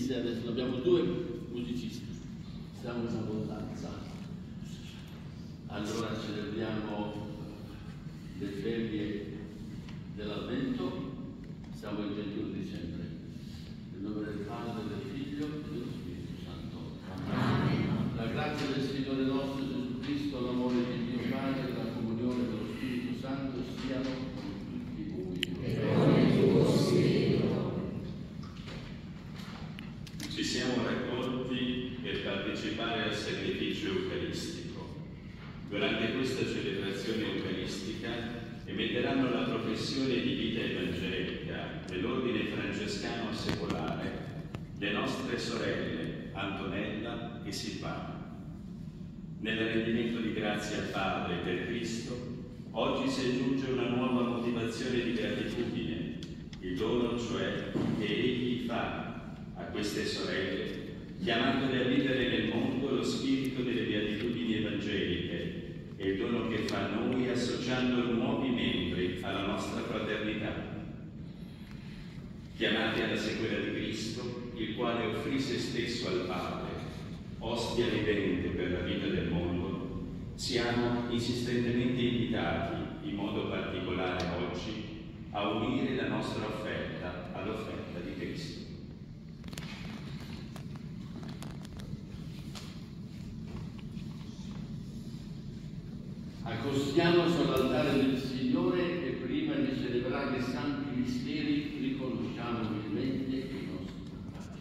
musicisti, adesso abbiamo 2 musicisti, siamo in abbondanza. Allora celebriamo le ferie dell'Avvento, siamo il 21 dicembre. Nel nome del Padre, del Figlio e dello Spirito Santo. Amen. La grazia del Signore nostro Gesù Cristo, l'amore di Dio Padre e la comunione dello Spirito Santo siano con tutti voi. E con il tuo Spirito. Ci siamo raccolti per partecipare al sacrificio eucaristico. Durante questa celebrazione eucaristica emetteranno la professione di vita evangelica dell'ordine francescano secolare le nostre sorelle Antonella e Silvana. Nel rendimento di grazie al Padre per Cristo, oggi si aggiunge una nuova motivazione di gratitudine, il dono cioè che Egli fa a queste sorelle, chiamandole a vivere nel mondo lo spirito delle beatitudini evangeliche e il dono che fa a noi associando nuovi membri alla nostra fraternità. Chiamati alla sequela di Cristo, il quale offrì se stesso al Padre, ostia vivente per la vita del mondo, siamo insistentemente invitati, in modo particolare oggi, a unire la nostra offerta all'offerta di Cristo. Accostiamo sull'altare del Signore e prima di celebrare i santi misteri riconosciamo umilmente i nostri peccati.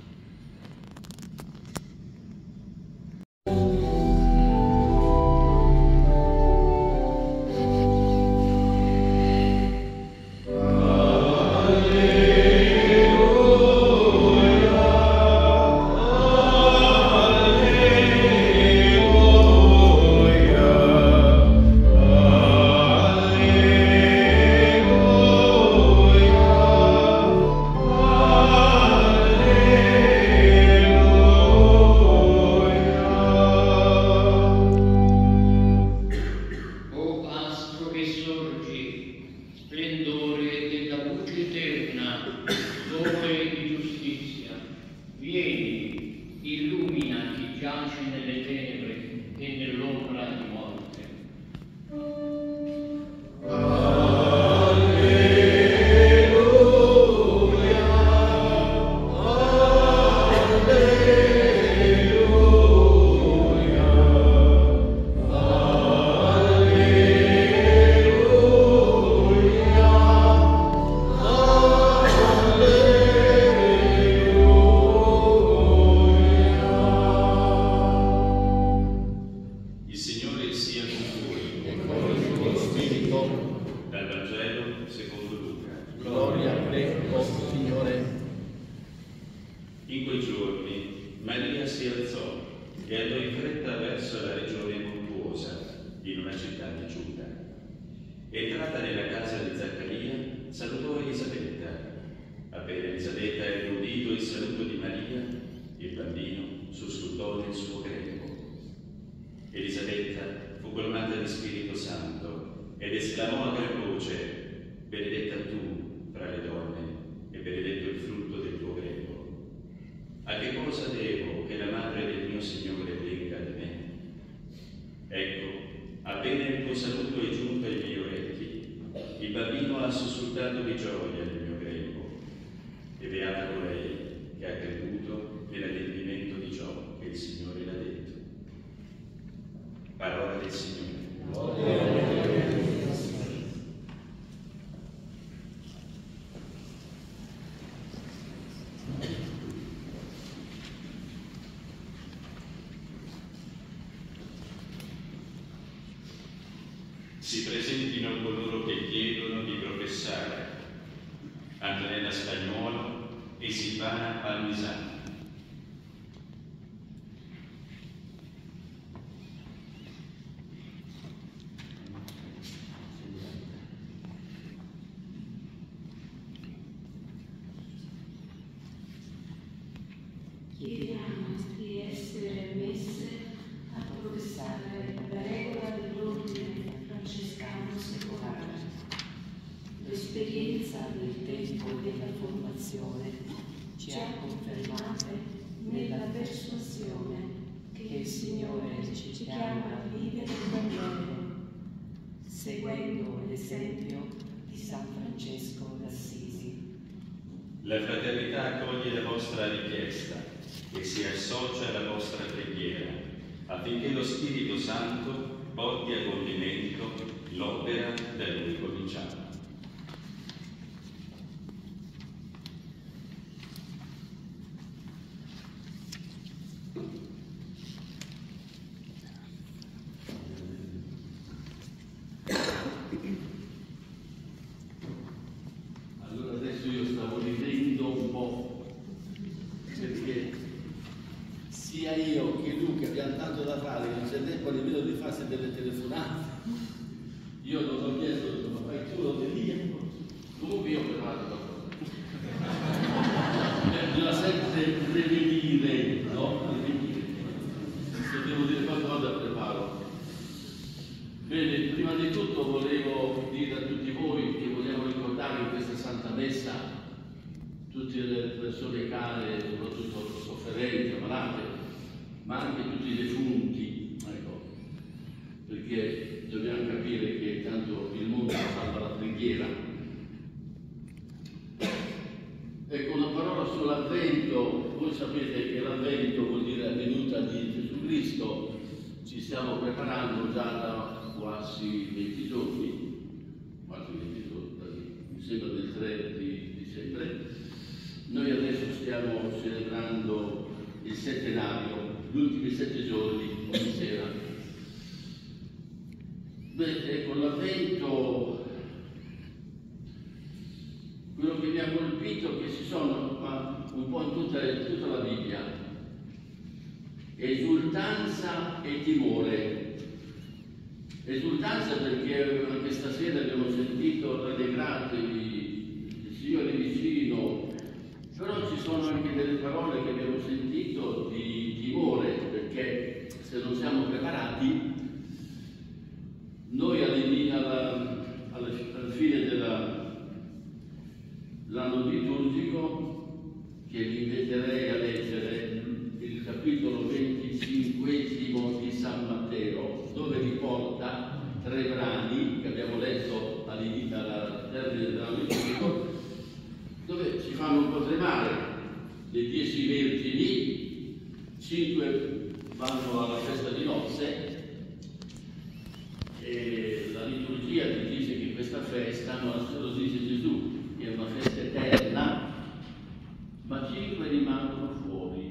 Si presentino coloro che chiedono di professare: Antonella Spagnuolo e Silvana Palmisani. Chiediamo di essere ammesse a professare la regola dell'ordine francescano secolare. L'esperienza del tempo della formazione ci ha confermate nella persuasione che il Signore ci chiama a vivere il Vangelo, seguendo l'esempio di San Francesco d'Assisi. La fraternità accoglie la vostra richiesta e si associa alla vostra preghiera, affinché lo Spirito Santo porti a compimento l'opera da Lui cominciata. Allora adesso io stavo ridendo un po', perché sia io che Luca abbiamo tanto da fare, non c'è tempo nemmeno di farsi delle telefonate. Io non ho chiesto, ma fai tu lo devi? Comunque io ho preparato qualcosa. Bisogna sempre prevenire, no? Prevenire. Se devo dire qualcosa preparo. Bene, prima di tutto volevo dire a tutti voi che vogliamo ricordare in questa Santa Messa tutte le persone care, soprattutto sofferenti, ammalate, ma anche tutti i defunti, ecco, perché dobbiamo capire che tanto il mondo salva la preghiera. Ecco, una parola sull'Avvento. Voi sapete che l'Avvento vuol dire la venuta di Gesù Cristo. Ci stiamo preparando già da quasi 20 giorni, mi sembra del 3 di dicembre. Noi adesso stiamo celebrando il settenario, gli ultimi 7 giorni, ogni sera. Beh, con l'Avvento, quello che mi ha colpito è che ci sono, ma un po' in tutta la Bibbia, esultanza e timore. Esultanza perché anche stasera abbiamo sentito rallegratevi, il Signore è vicino, però ci sono anche delle parole che abbiamo sentito di timore, perché se non siamo preparati, noi alla fine dell'anno liturgico, che vi inviterei a leggere il capitolo 25 di San Matteo, dove riporta 3 brani che abbiamo letto al termine dell'anno liturgico, dove ci fanno un po' tremare. Le 10 vergini, 5 vanno alla festa di nozze, e la liturgia ti dice che questa festa, ma se lo dice Gesù, che è una festa eterna, ma 5 rimangono fuori.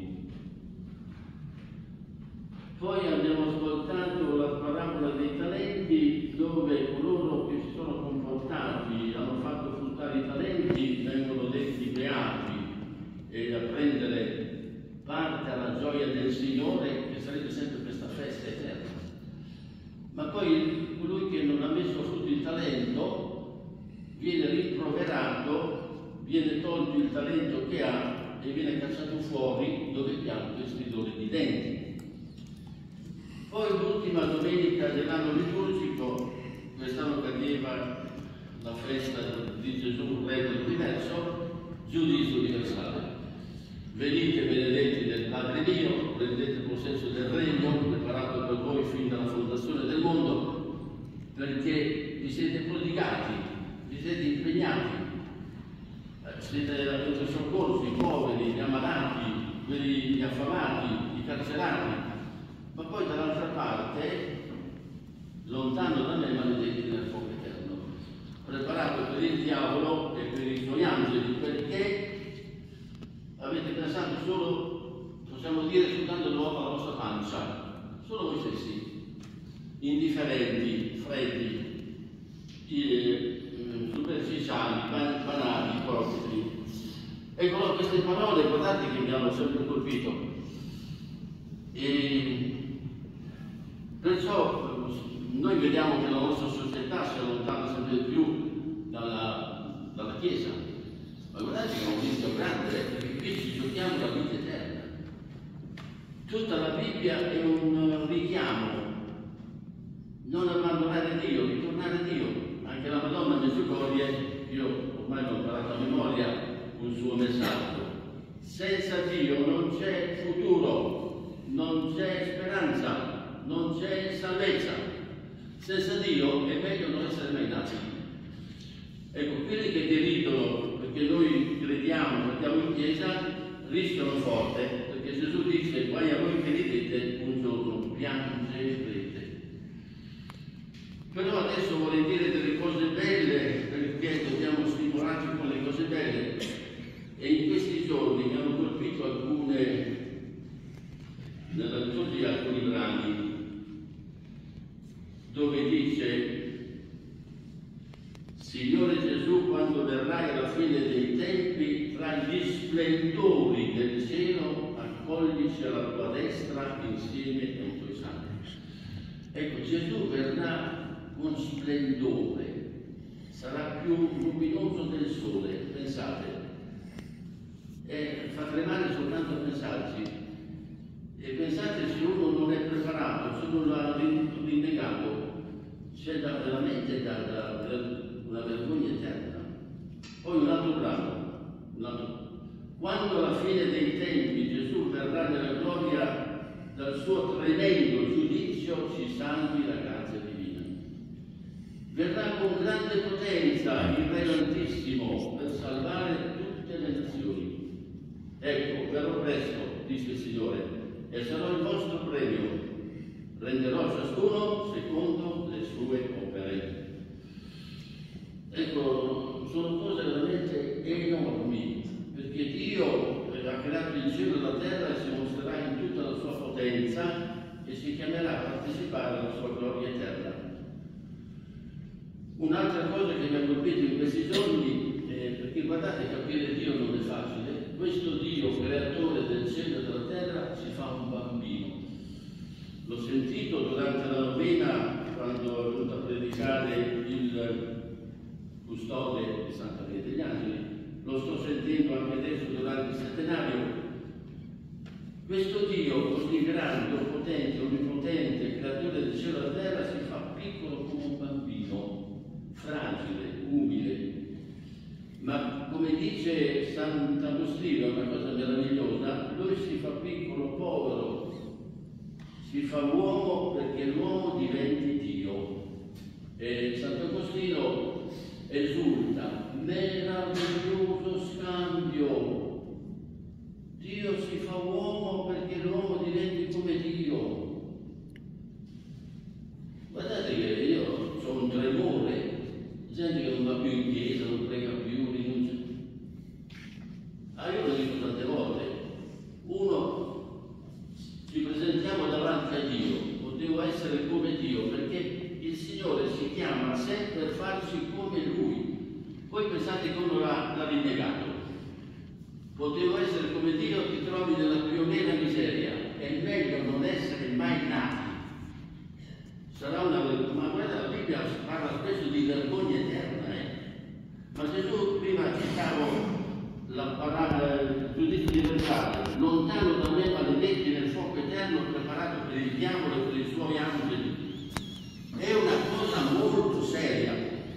Poi abbiamo ascoltato la parabola dei talenti, dove coloro che si sono comportati, hanno fatto fruttare i talenti, vengono detti beati, e a prendere parte alla gioia del Signore, che sarebbe sempre questa festa eterna. Ma poi colui che non ha messo a frutto il talento viene rimproverato, viene tolto il talento che ha e viene cacciato fuori, dove pianto e stridore di denti. Poi l'ultima domenica dell'anno liturgico, quest'anno cadeva la festa di Gesù, Re dell'universo, giudizio universale. Venite benedetti del Padre mio, prendete possesso del regno, preparato per voi fin dalla fondazione del mondo, perché vi siete prodigati, vi siete impegnati, avete soccorso i poveri, gli ammalati, gli affamati, i carcerati. Ma poi dall'altra parte, lontano da me, maledetti nel fuoco eterno, preparato per il diavolo e per i suoi angeli, perché avete pensato solo, possiamo dire, soltanto l'uomo alla vostra pancia, solo voi stessi, indifferenti, freddi, superficiali, banali, ipocriti. Ecco, queste parole, guardate che mi hanno sempre colpito. E perciò noi vediamo che la nostra società si allontana sempre di più dalla Chiesa, ma guardate che è un rischio grande, perché qui ci giochiamo la vita eterna. Tutta la Bibbia è un richiamo, non abbandonare Dio, ritornare a Dio. Anche la Madonna Medjugorje, io ormai l'ho imparato a memoria, un suo messaggio. Senza Dio non c'è futuro, non c'è speranza, non c'è salvezza. Senza Dio è meglio non essere mai nati. Ecco, quelli che deridono perché noi crediamo, andiamo in chiesa, rischiano forte, perché Gesù dice: guai a voi che ridete, un giorno piangerete. Però adesso vorrei dire delle cose belle, perché dobbiamo stimolarci con le cose belle. E in questi giorni mi hanno colpito nella liturgia alcuni brani, dove dice: Signore Gesù, quando verrai alla fine dei tempi, tra gli splendori del cielo, accoglici alla tua destra insieme ai tuoi santi. Ecco, Gesù verrà con splendore, sarà più luminoso del sole, pensate. Fa tremare soltanto a pensarci. E pensate, se uno non è preparato, se non l'ha rinnegato, c'è veramente una vergogna eterna. Poi un altro brano. Quando alla fine dei tempi Gesù verrà nella gloria, dal suo tremendo giudizio ci salvi la grazia divina. Verrà con grande potenza il Re Altissimo per salvare tutte le nazioni. Ecco, verrò presto, dice il Signore, e sarò il vostro premio. Renderò ciascuno secondo le sue opere. Ecco, sono cose veramente enormi, perché Dio ha creato il cielo e la terra e si mostrerà in tutta la sua potenza e si chiamerà a partecipare alla sua gloria eterna. Un'altra cosa che mi ha colpito in questi giorni, perché guardate, capire Dio non è facile. Questo Dio, creatore del cielo e della terra, si fa un bambino. L'ho sentito durante la novena, quando è venuto a predicare il custode di Santa Maria degli Angeli. Lo sto sentendo anche adesso durante il settenario. Questo Dio così grande, potente, onnipotente, creatore del cielo e della terra, si fa piccolo come un bambino, fragile, umile. Ma come dice Sant'Agostino, una cosa meravigliosa, lui si fa piccolo, povero, si fa uomo perché l'uomo diventi Dio. E Sant'Agostino esulta: meraviglioso scambio. Dio si fa uomo perché l'uomo diventi come Dio. Guardate che io ho un tremore, gente che non va più in chiesa, non prega più, rinuncia. Io lo dico tante volte: uno, ci presentiamo davanti a Dio, potevo essere come Dio, perché il Signore si chiama sempre per farci come Lui. Poi pensate che uno l'ha rinnegato. Potevo essere come Dio, ti trovi nella più o meno miseria. È meglio non essere mai nati. Sarà una vergogna, ma guarda, la Bibbia parla spesso di vergogna eterna. Ma Gesù, prima citavo il giudizio universale: lontano da me maledetti nel fuoco eterno preparato per il diavolo e per i suoi angeli. È una cosa molto seria.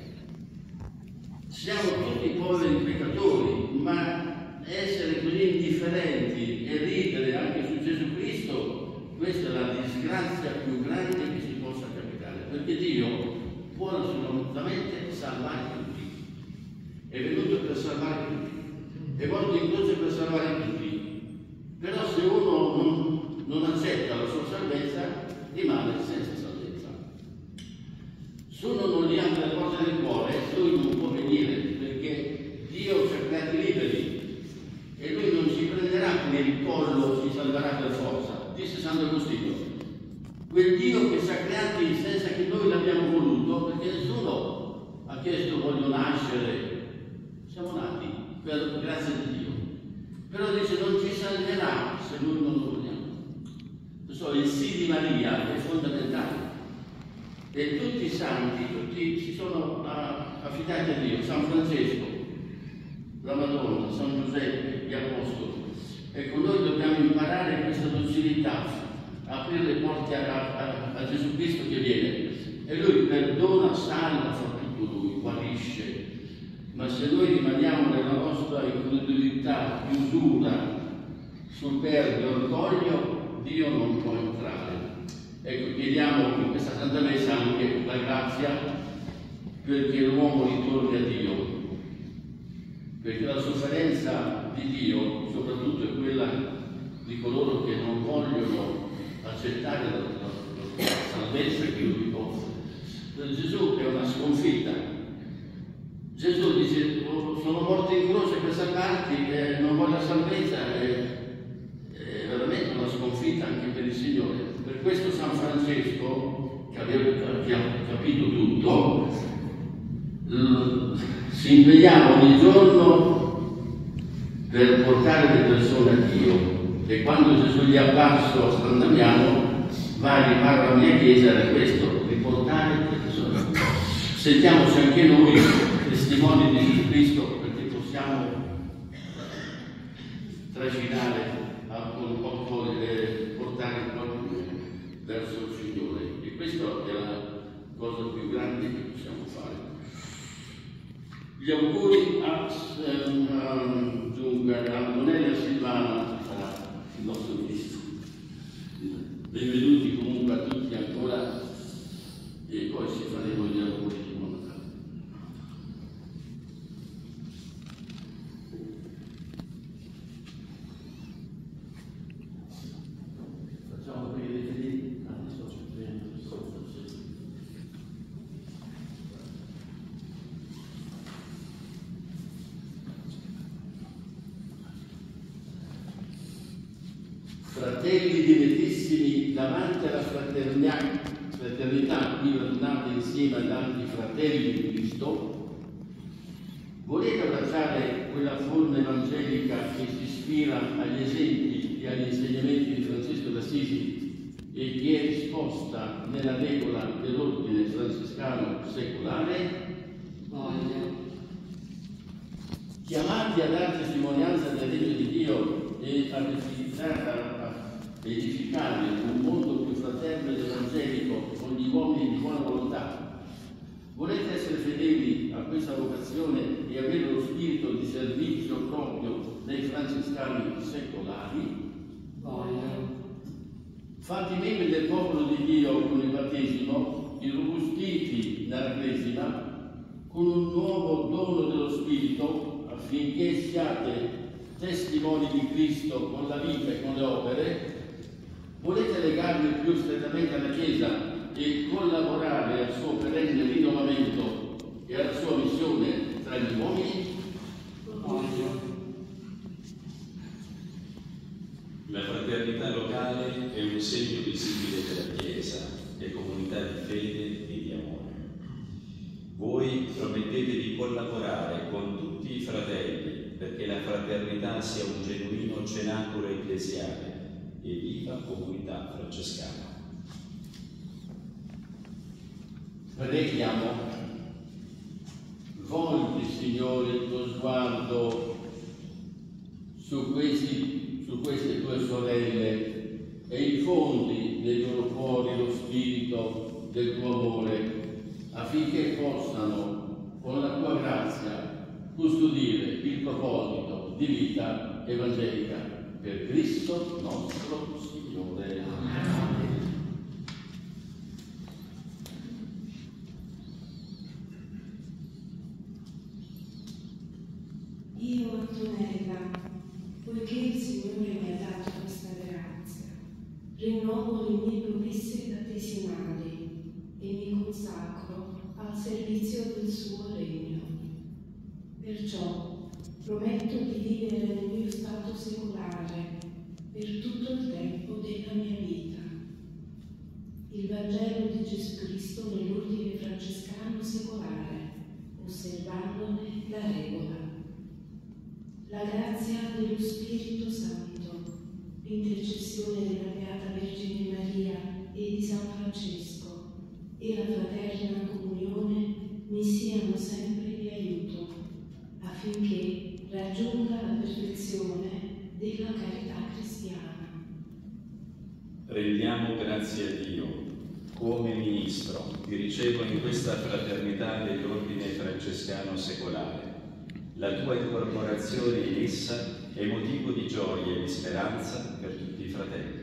Siamo tutti poveri peccatori, ma essere così indifferenti e ridere anche su Gesù Cristo, questa è la disgrazia più grande che si possa capitare, perché Dio può assolutamente salvare tutti. È venuto per salvare tutti, è morto in croce per salvare tutti. Però se uno non accetta la sua salvezza, rimane senza salvezza. Se uno non gli apre la porta del cuore, lui non può venire, perché Dio ci ha creati liberi e lui non ci prenderà con il collo, ci salverà per forza. Dice Sant'Agostino: quel Dio che ci ha creati senza che noi l'abbiamo voluto, perché nessuno ha chiesto voglio nascere, siamo nati per grazia di Dio. Però dice non ci salverà se noi non lo vogliamo. Il sì di Maria è fondamentale. E tutti i santi, tutti si sono affidati a Dio. San Francesco, la Madonna, San Giuseppe, gli Apostoli. Ecco, noi dobbiamo imparare questa docilità, aprire le porte a Gesù Cristo che viene. E Lui perdona, salva, fa tutto Lui, guarisce. Ma se noi rimaniamo nella nostra incredulità, chiusura, superbio, orgoglio, Dio non può entrare. Ecco, chiediamo in questa Santa Messa anche la grazia perché l'uomo ritorni a Dio, perché la sofferenza di Dio soprattutto è quella di coloro che non vogliono accettare la salvezza che Lui offre. Per Gesù è una sconfitta. Gesù dice: sono morto in croce per salvarti, non voglio la salvezza, è veramente una sconfitta anche per il Signore. Per questo San Francesco, che ha capito tutto, si impegnava ogni giorno per portare le persone a Dio. E quando Gesù gli è apparso a San Damiano, vai, riparla alla mia chiesa, era questo, riportare le persone. Sentiamoci anche noi testimoni di Gesù Cristo, perché possiamo trascinare un po' portare qualcuno verso il Signore. E questa è la cosa più grande che possiamo fare. Gli auguri a Antonella Silvana, il nostro ministro. Benvenuti comunque a tutti ancora, e poi ci faremo gli auguri di buon Natale. Facciamo quelli dei fedeli. Fratelli dilettissimi, davanti alla fraternità qui radunati insieme agli altri fratelli di Cristo, volete abbracciare quella forma evangelica che si ispira agli esempi e agli insegnamenti di Francesco d'Assisi e che è risposta nella regola dell'ordine francescano secolare? Voglio. Chiamati a dare testimonianza del regno di Dio e a edificare un mondo più fraterno ed evangelico con gli uomini di buona volontà, volete essere fedeli a questa vocazione e avere lo spirito di servizio proprio dei francescani secolari? Voglio. Fatti membri del popolo di Dio con il battesimo, irrobustiti nella cresima, con un nuovo dono dello Spirito, affinché siate testimoni di Cristo con la vita e con le opere. Volete legarvi più strettamente alla Chiesa e collaborare al suo perenne rinnovamento e alla sua missione tra gli uomini? Voglio. La fraternità locale è un segno visibile della Chiesa e comunità di fede e di amore. Voi promettete di collaborare con tutti i fratelli perché la fraternità sia un genuino cenacolo ecclesiale e viva comunità francescana. Preghiamo. Volgi, Signore, il tuo sguardo su queste tue sorelle e infondi nei loro cuori lo spirito del tuo amore, affinché possano, con la tua grazia, custodire il proposito di vita evangelica per Cristo nostro Signore. Amen. Io, Antonella, poiché il Signore mi ha dato questa grazia, rinnovo le mie promesse battesimali e mi consacro al servizio del suo regno. Perciò prometto di vivere nel mio stato secolare per tutto il tempo della mia vita. Il Vangelo di Gesù Cristo nell'ordine francescano secolare, osservandone la regola. La grazia dello Spirito Santo, l'intercessione della Beata Vergine Maria e di San Francesco e la fraterna comunione mi siano sempre di aiuto, affinché raggiunga la perfezione della carità cristiana. Rendiamo grazie a Dio. Come ministro, vi ricevo in questa fraternità dell'ordine francescano secolare La tua incorporazione in essa è motivo di gioia e di speranza per tutti i fratelli.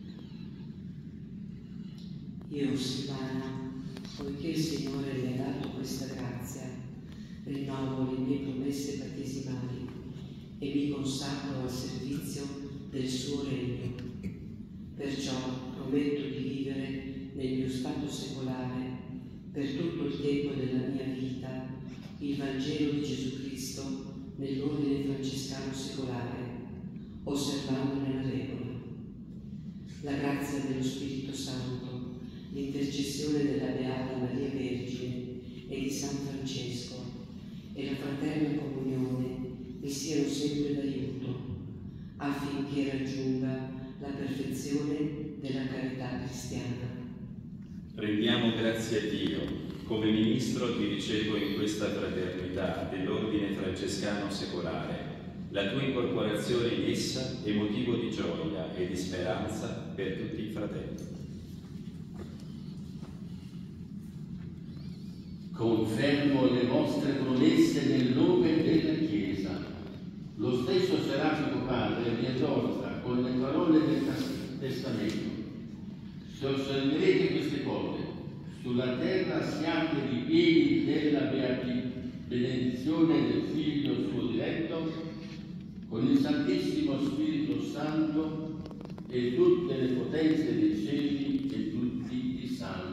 Io, Silvana, poiché il Signore mi ha dato questa grazia, rinnovo le mie promesse battesimali e mi consacro al servizio del suo regno. Perciò prometto di vivere nel mio stato secolare per tutto il tempo della mia vita il Vangelo di Gesù Cristo nell'ordine francescano secolare, osservandone la regola. La grazia dello Spirito Santo, l'intercessione della Beata Maria Vergine e di San Francesco e la fraterna comunione mi siano sempre d'aiuto affinché raggiunga la perfezione della carità cristiana. Rendiamo grazie a Dio. Come ministro ti ricevo in questa fraternità dell'ordine francescano secolare. La tua incorporazione in essa è motivo di gioia e di speranza per tutti i fratelli. Confermo le vostre promesse nel nome della Chiesa. Lo stesso Serafico Padre vi esorta con le parole del Testamento. Se osserverete queste cose, sulla terra siate ripieni della benedizione del Figlio suo diletto, con il Santissimo Spirito Santo e tutte le potenze dei cieli e tutti i santi.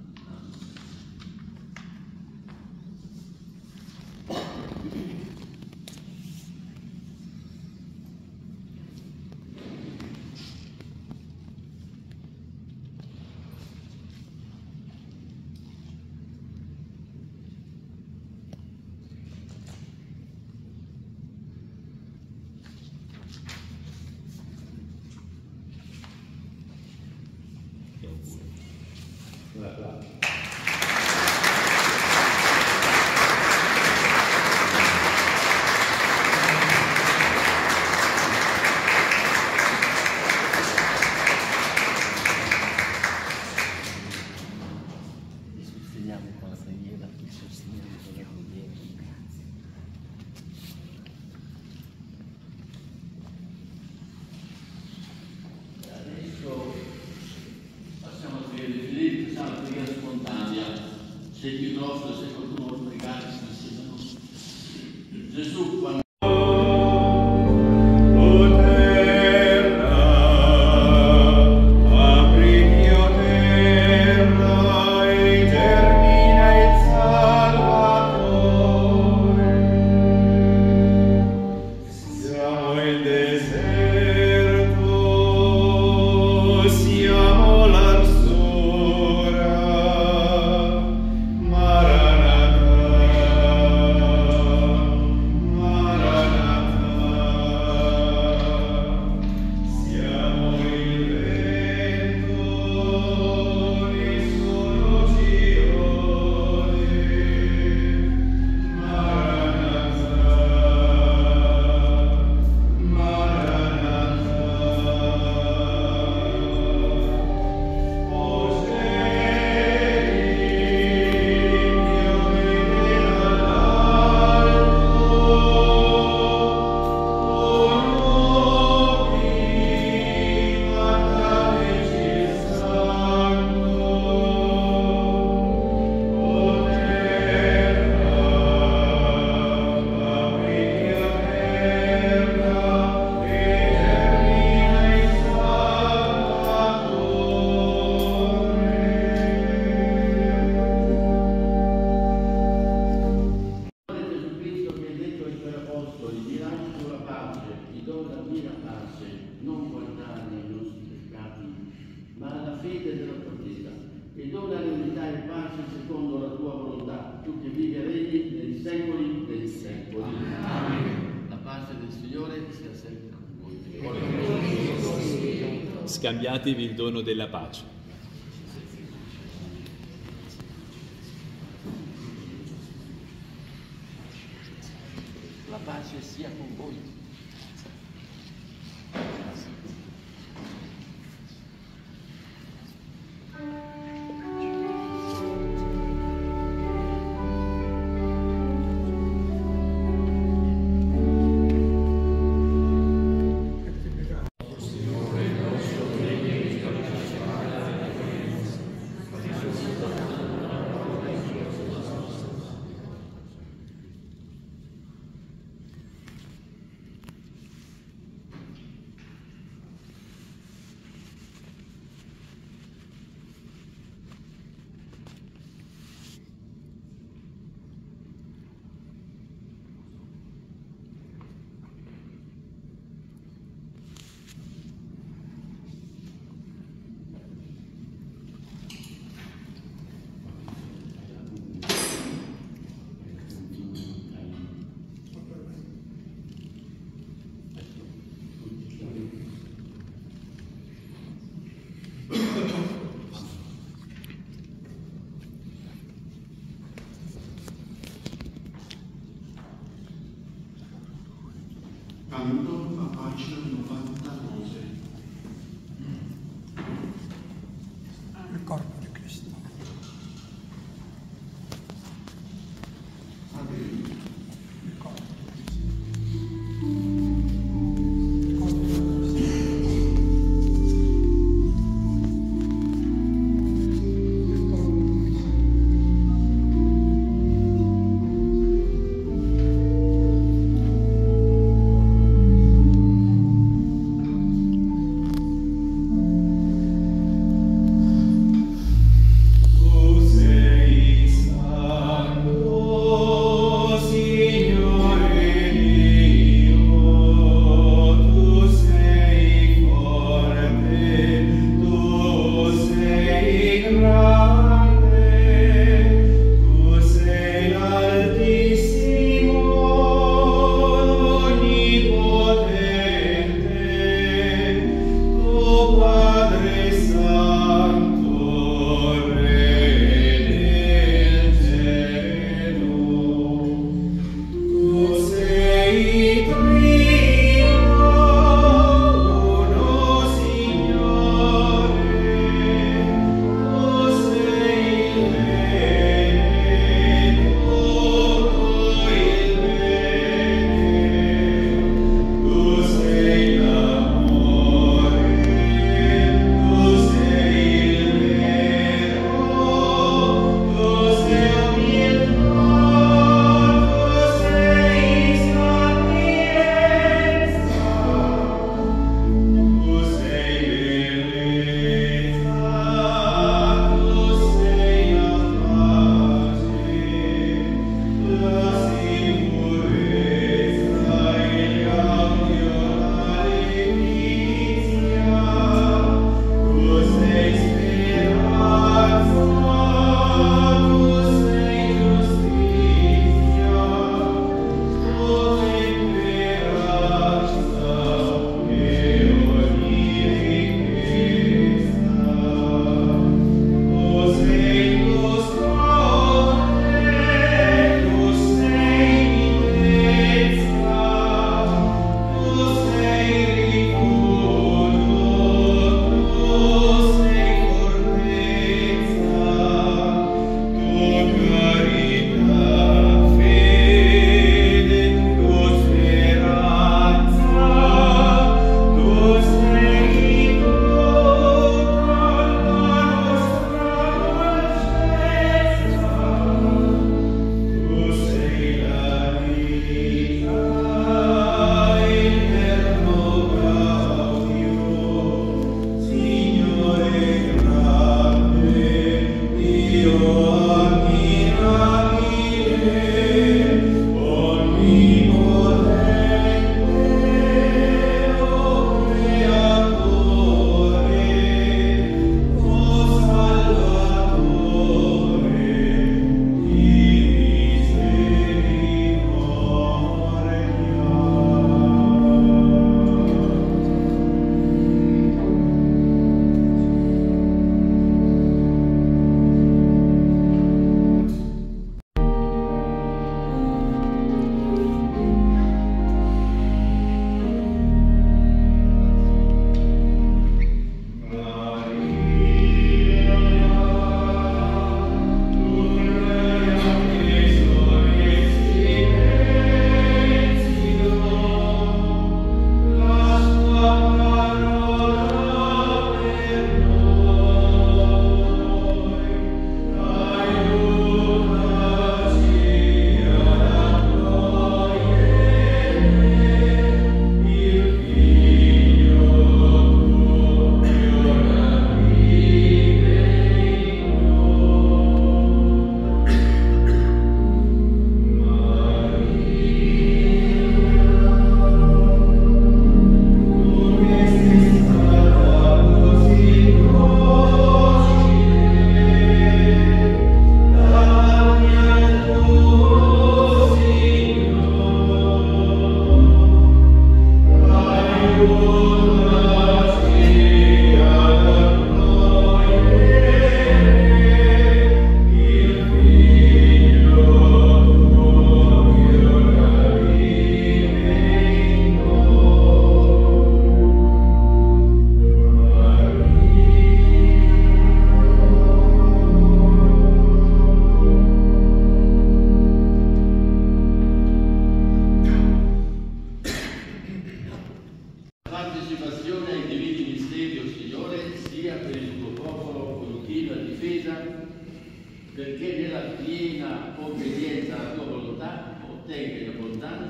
Se ti offro, se qualcuno vuole pregare, Gesù quando Scambiatevi il dono della pace. La pace sia con voi. Canto a pagina 99. Il corpo di Cristo. Il corpo di Cristo. Il corpo di Cristo. Il corpo di Cristo.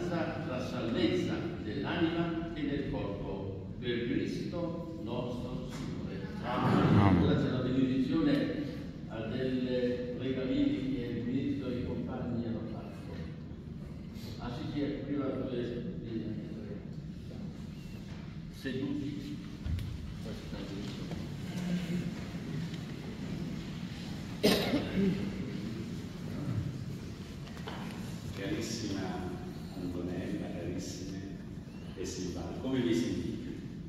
speranza, la salvezza dell'anima e del corpo, per Cristo nostro Signore. Amen. Grazie alla benedizione a delle regalini che il ministro e i compagni hanno fatto. Ah sì, prima due seduti. Carissima Antonella, carissime e Silvana, come vi sentite?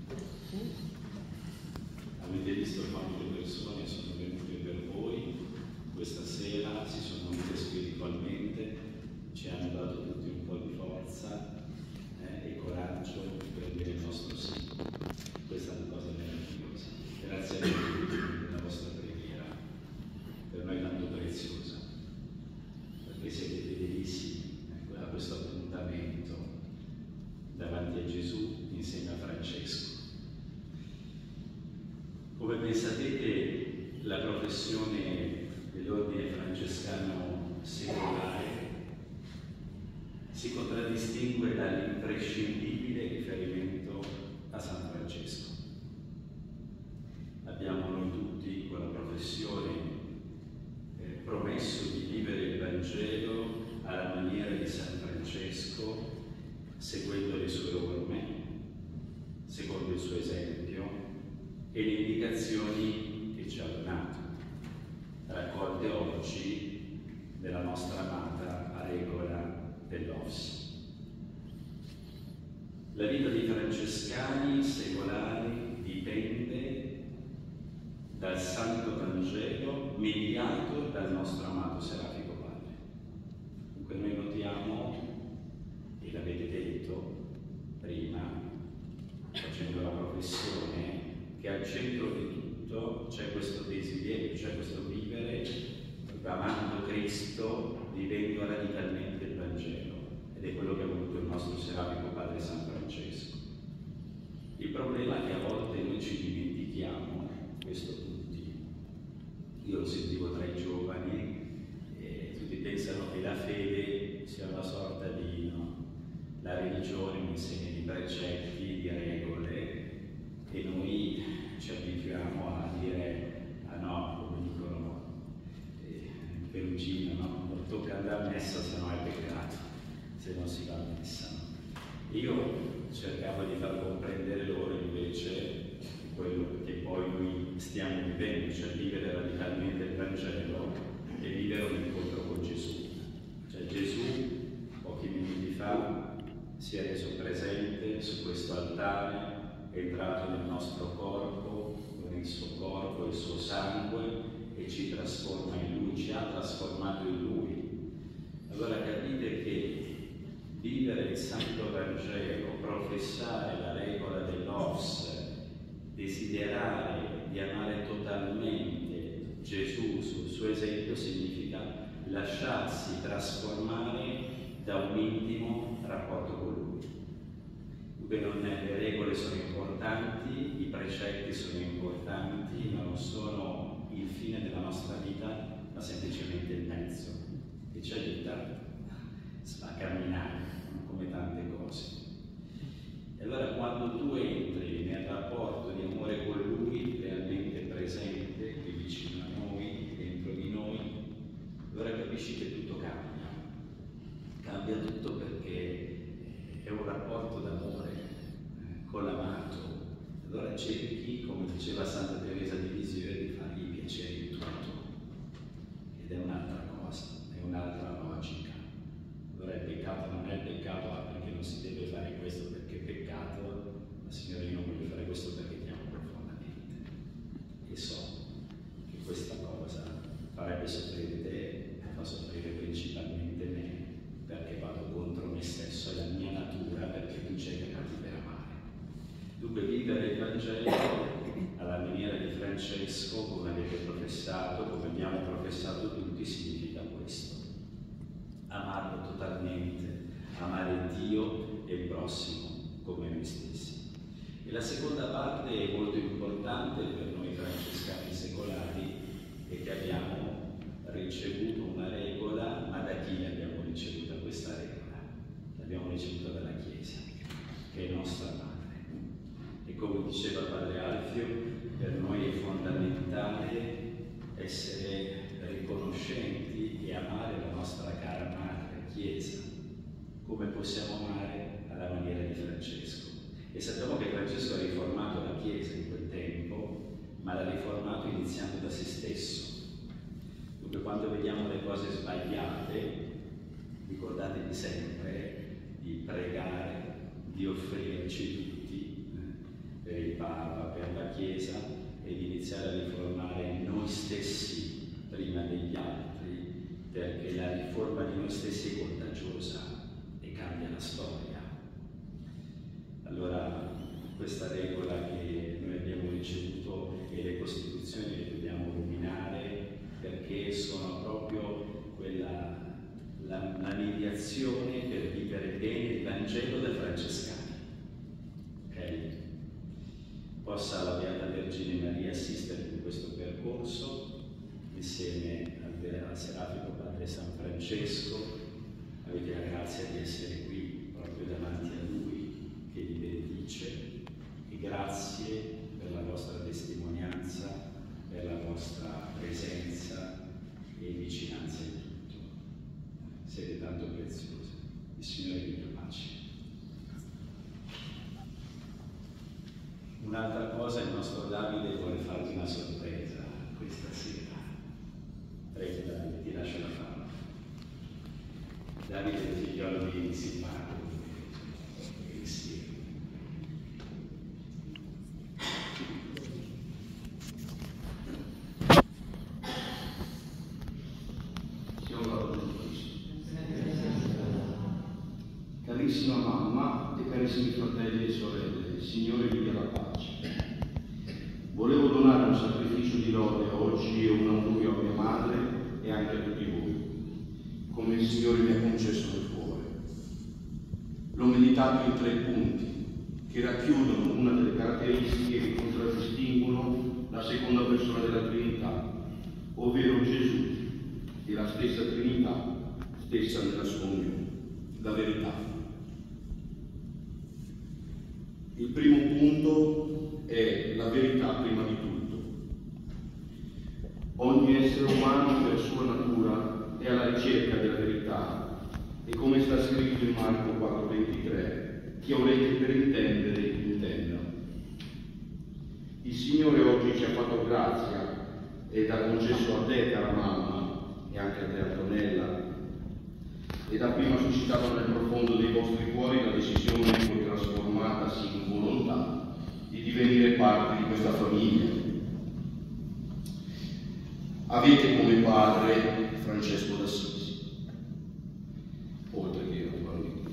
Avete visto quante persone sono venute per voi questa sera, si sono unite spiritualmente, ci hanno dato tutti un po' di forza e coraggio per dire il nostro sì. Questa è una cosa meravigliosa. Grazie a tutti della vostra preghiera, per noi tanto preziosa, perché siete fedelissimi a questo appuntamento davanti a Gesù insieme a Francesco. Come ben sapete, la professione dell'ordine francescano secolare si contraddistingue dall'imprescindibile riferimento a San Francesco. Abbiamo noi tutti con la professione promesso di vivere il Vangelo alla maniera di San Francesco, seguendo le sue orme, secondo il suo esempio e le indicazioni che ci ha donato, raccolte oggi nella nostra amata regola dell'Os. La vita dei francescani secolari dipende dal Santo Vangelo mediato dal nostro amato Serafico Padre. Dunque noi notiamo, e l'avete detto prima, facendo la professione, che al centro di tutto c'è questo desiderio, c'è questo vivere amando Cristo, vivendo radicalmente il Vangelo, ed è quello che ha voluto il nostro Serafico Padre San Francesco. Il problema è che a volte noi ci dimentichiamo, questo tutti. Io lo sentivo tra i giovani, e tutti pensano che la fede sia una sorta di, la religione, un insieme di precetti, di regole, e noi ci abituiamo a dire, ah no, come dicono in Perugino, no? Non tocca andare a messa se no è peccato, se non si va a messa. No? Io cercavo di far comprendere loro invece quello che poi noi stiamo vivendo, cioè vivere radicalmente il Vangelo e vivere un incontro con Gesù. Cioè Gesù, pochi minuti fa, si è reso presente su questo altare, è entrato nel nostro corpo, con il suo corpo, il suo sangue, e ci trasforma in Lui, ci ha trasformato in Lui. Allora capite che vivere il Santo Vangelo, professare la regola dell'Os, desiderare di amare totalmente Gesù sul suo esempio, significa lasciarsi trasformare da un intimo rapporto con Lui. Le regole sono importanti, i precetti sono importanti, ma non sono il fine della nostra vita, ma semplicemente il mezzo che ci aiuta a camminare, come tante cose. E allora quando tu entri nel rapporto di amore con Lui, realmente presente, qui vicino a noi, dentro di noi, allora capisci che tutto cambia. Cambia tutto perché è un rapporto d'amore con l'amato. Allora cerchi, come diceva Santa Teresa di Lisieux, di fargli piacere in tutto. Ed è un'altra cosa, è un'altra logica. Allora il peccato non è peccato perché non si deve fare questo perché è peccato, ma Signore io non voglio fare questo perché ti amo profondamente. E so che questa cosa farebbe soffrire te, fa soffrire principalmente me, perché vado contro me stesso e la mia natura, perché tu ci hai creati per amare. Dunque vivere il Vangelo alla maniera di Francesco, come avete professato, come abbiamo professato tutti, significa questo: amarlo totalmente, amare Dio e il prossimo come noi stessi. E la seconda parte è molto importante per noi francescani secolari, è che abbiamo ricevuto una regola, ma da chi abbiamo ricevuta questa regola? abbiamo ricevuto dalla Chiesa, che è nostra madre. E come diceva Padre Alfio, per noi è fondamentale essere riconoscenti e amare la nostra cara madre, Chiesa. Come possiamo amare? Alla maniera di Francesco. E sappiamo che Francesco ha riformato la Chiesa in quel tempo, ma l'ha riformato iniziando da se stesso. Dunque, quando vediamo le cose sbagliate, ricordatevi sempre di pregare, di offrirci tutti per il Papa, per la Chiesa, e di iniziare a riformare noi stessi prima degli altri, perché la riforma di noi stessi è contagiosa e cambia la storia. Allora, questa regola che noi abbiamo ricevuto e le Costituzioni le dobbiamo ruminare, perché sono proprio la mediazione per vivere bene il Vangelo da francescani. Ok? Possa la Beata Vergine Maria assistervi in questo percorso, insieme al Serafico Padre San Francesco. Avete la grazia di essere qui proprio davanti a Lui, che vi benedice, e grazie per la vostra testimonianza, per la vostra presenza e vicinanza in tutto. Siete tanto preziosi. Il Signore vi pace. Un'altra cosa, il nostro Davide vuole farti una sorpresa questa sera. Prego Davide, ti lascio la fama. Davide è il figliolo di Silvano. Carissima mamma e carissimi fratelli e sorelle, il Signore vi dia la pace. Volevo donare un sacrificio di lode oggi e un augurio a mia madre e anche a tutti voi, come il Signore mi ha concesso nel cuore. L'ho meditato in 3 punti, che racchiudono una delle caratteristiche che contraddistinguono la seconda persona della Trinità, ovvero Gesù e la stessa Trinità, stessa nella sua unione, la verità. Il primo punto è la verità prima di tutto. Ogni essere umano per sua natura è alla ricerca della verità e, come sta scritto in Marco 4,23, chi ha orecchie per intendere, intenda. Il Signore oggi ci ha fatto grazia ed ha concesso a te, cara mamma, e anche a te, Antonella, ed ha prima suscitato nel profondo dei vostri cuori la decisione, poi trasformatasi in volontà, di divenire parte di questa famiglia. Avete come padre Francesco d'Assisi, oltre che naturalmente.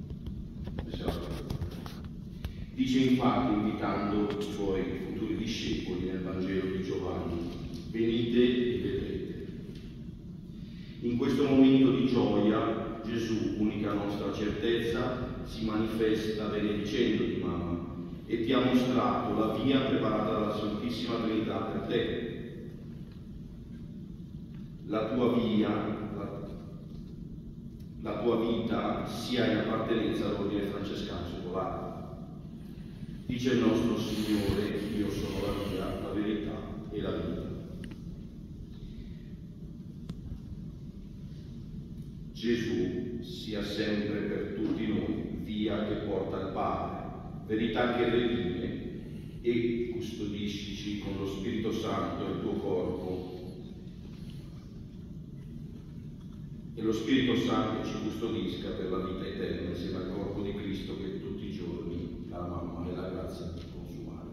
Dice infatti, invitando i suoi futuri discepoli nel Vangelo di Giovanni: venite e vedrete. In questo momento di gioia Gesù, unica nostra certezza, si manifesta benedicendoti, mamma, e ti ha mostrato la via preparata dalla Santissima Trinità per te. La tua via, la tua vita sia in appartenenza all'ordine francescano secolare. Dice il nostro Signore: io sono la via, la verità e la vita. Gesù sia sempre per tutti noi via che porta al Padre, verità che redime, e custodiscici con lo Spirito Santo il tuo corpo, e lo Spirito Santo ci custodisca per la vita eterna insieme al corpo di Cristo che tutti i giorni la mamma e la grazia di consumare.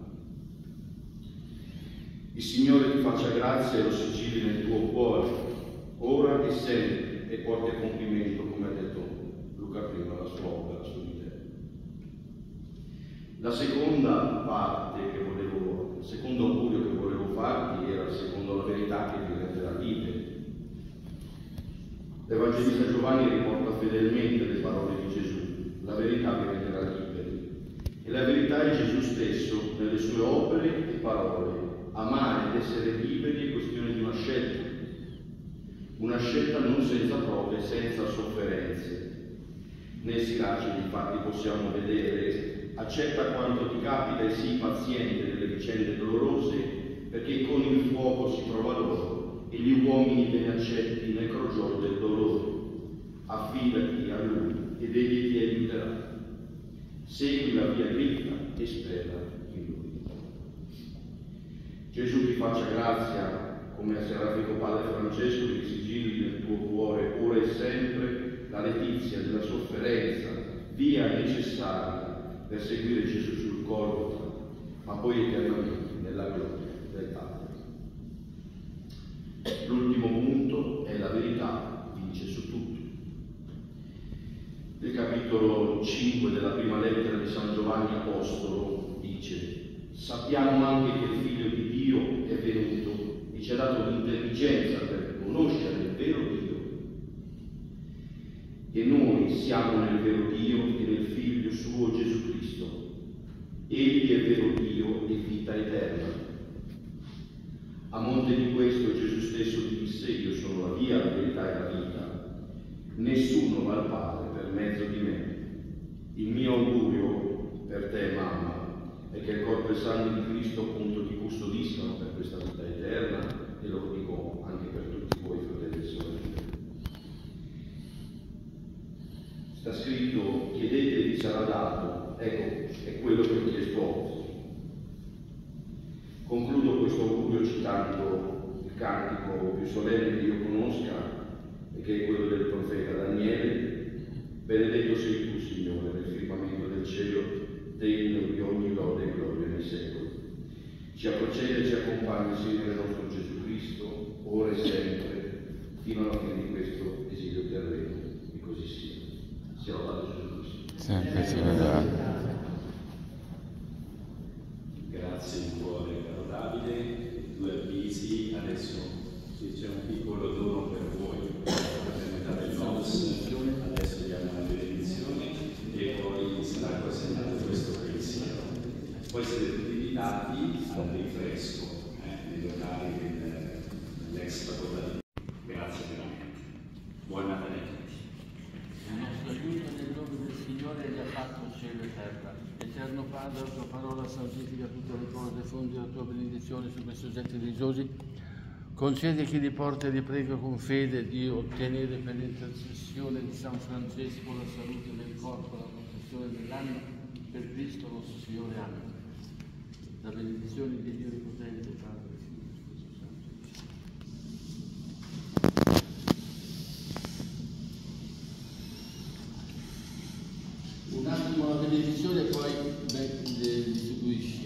Il Signore ti faccia grazia e lo sigilli nel tuo cuore, ora e sempre, e porti a compimento, come ha detto Luca prima, la sua opera su di te. La seconda parte il secondo augurio che volevo farti era secondo la verità che ti renderà liberi. L'Evangelista Giovanni riporta fedelmente le parole di Gesù: la verità vi renderà liberi. E la verità è Gesù stesso nelle sue opere e parole. Amare ed essere liberi è questione di una scelta non senza prove, senza sofferenze. Nel Sirace, infatti, possiamo vedere: accetta quanto ti capita e sii paziente nelle vicende dolorose, perché con il fuoco si trova l'oro e gli uomini bene accetti nel crogiolo del dolore. Affidati a lui ed egli ti aiuterà. Segui la via dritta e spera in lui. Gesù ti faccia grazia, come a Serafino Padre Francesco, che sigilli nel tuo cuore ora e sempre la letizia della sofferenza, via necessaria per seguire Gesù sul Golgota, ma poi eternamente nella gloria del Padre. L'ultimo punto è: la verità vince su tutto. Nel capitolo 5 della prima lettera di San Giovanni Apostolo dice: sappiamo anche che il Figlio di Dio è venuto e ci ha dato l'intelligenza per conoscere il vero Dio. E noi siamo nel vero Dio e nel Figlio suo Gesù Cristo. Egli è vero Dio e vita eterna. A monte di questo Gesù stesso disse: io sono la via, la verità e la vita. Nessuno va al Padre per mezzo di me. Il mio augurio per te, mamma, è che il corpo e sangue di Cristo appunto ti custodiscano per questa vita eterna, e lo dico anche per tutti voi, fratelli e sorelle. Sta scritto: chiedete e vi sarà dato. Ecco, è quello che ho chiesto oggi. Concludo questo augurio citando il cantico più solenne che io conosca, e che è quello del profeta Daniele: benedetto sei tu, Signore, nel firmamento del cielo, degno di ogni lode e gloria nei secoli. Ci procede e ci accompagna, Signore nostro Gesù Cristo, ora e sempre, fino alla fine di questo esilio terreno. E così sia. Sia lodato Gesù Cristo. Sempre sia lodato. Grazie di cuore, caro Davide. 2 avvisi. Adesso c'è un piccolo dono per voi, per metà del NOS. Adesso diamo una benedizione e poi sarà consegnato questo pensiero. Poi siete tutti invitati al rinfresco nei locali dell'ex facoltà. Grazie veramente. Buon Natale a tutti. Il nostro aiuto nel nome del Signore gli ha fatto cielo e terra. Eterno Padre, la tua parola santifica tutte le cose, fondi la tua benedizione su questi oggetti religiosi. Concede a chi li porta e li prega con fede di ottenere per l'intercessione di San Francesco la salute del corpo, la protezione dell'anima, per Cristo nostro Signore. Amen. La benedizione di Dio Onnipotente, Padre, Figlio e Spirito Santo. Un attimo la benedizione e poi distribuisci.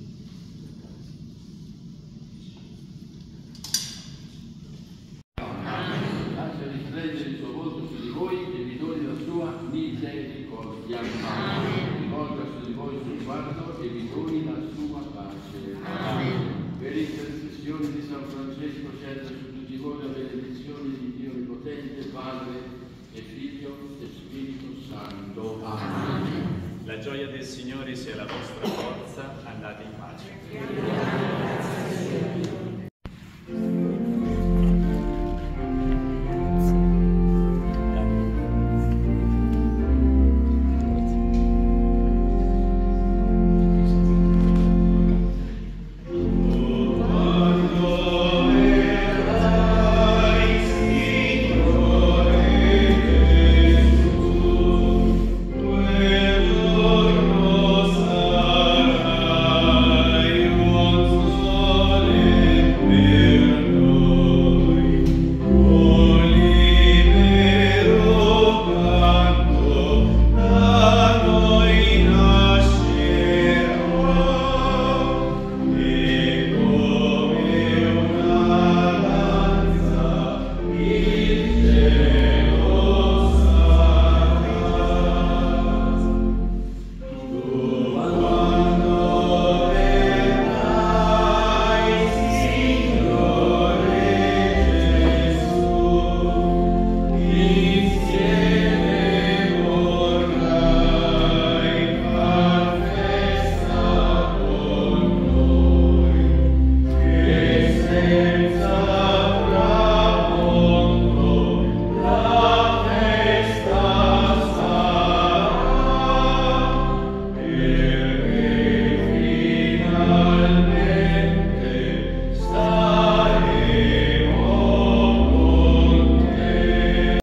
Lascia risplendere il suo volto su di voi e vi doni la sua misericordia. Rivolga su di voi il suo sguardo e vi doni la sua pace. Per intercessione di San Francesco scenda su tutti voi la benedizione di Dio Onnipotente, Padre e Figlio e Spirito Santo. Amen. La gioia del Signore sia la vostra forza. Andate in pace. Grazie.